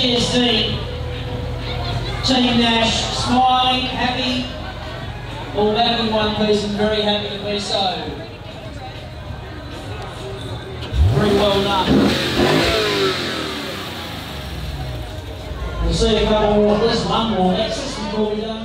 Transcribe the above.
CSD, Team Nash, smiling, happy, all back in one piece and very happy to be so. Very well done. We'll see a couple more, at least one more Lexus before we done.